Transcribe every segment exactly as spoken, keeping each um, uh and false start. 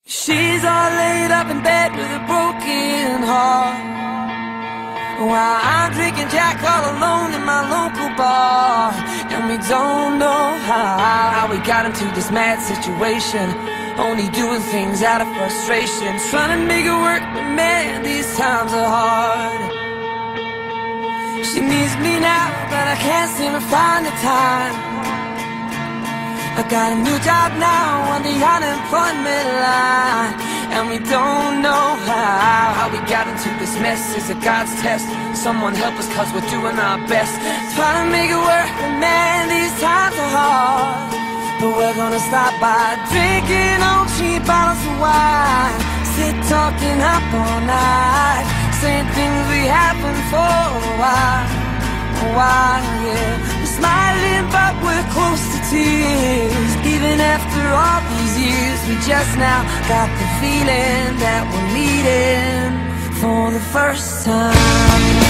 She's all laid up in bed with a broken heart, while I'm drinking Jack all alone in my local bar. And we don't know how, how we got into this mad situation, only doing things out of frustration, trying to make it work, but man, these times are hard. She needs me now, but I can't seem to find the time. I got a new job now on the unemployment line, and we don't know how, how we got into this mess. Is it God's test? Someone help us, cause we're doing our best, trying to make it work, but man, these times are hard. But we're gonna stop by drinking on cheap bottles of wine, sit talking up all night, saying things we haven't for a while, a while, yeah. We're smiling but we're close to tears, even after all these years. We just now got the feeling that we're meeting for the first time.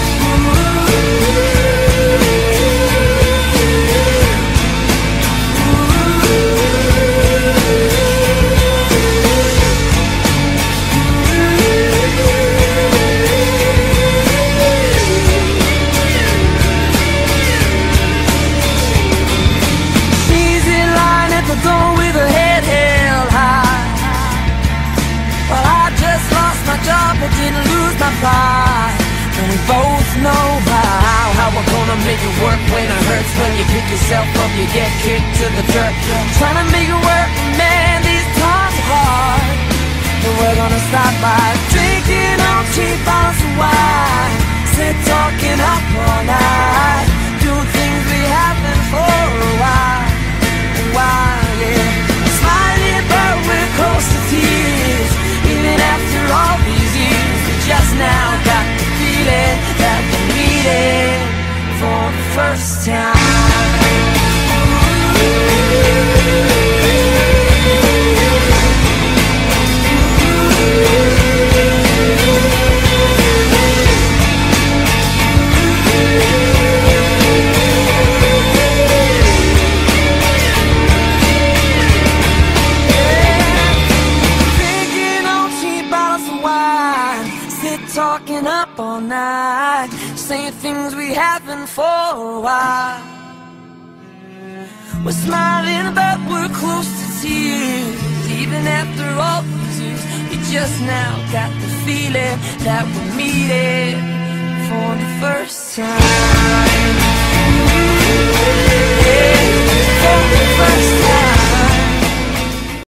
I didn't lose my pride, and we both know how, how we're gonna make it work when it hurts. When you pick yourself up, you get kicked to the dirt. Trying to make it work, man, these times are hard. But we're gonna stop by drinking on cheap bottles of wine, sit talking up all night, doing things we haven't for a while, a while, yeah. Smiling but we're close to tears, even after all these years. We just now got the feeling that we're meeting for the first time. Talking up all night, saying things we haven't for a while. We're smiling but we're close to tears, even after all these years. We just now got the feeling that we're meeting for the first time. Yeah, for the first time.